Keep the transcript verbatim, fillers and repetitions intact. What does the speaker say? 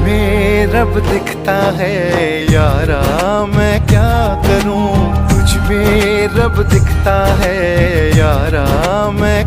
में रब दिखता है यारा, मैं क्या करूं। तुझ में रब दिखता है यारा, मैं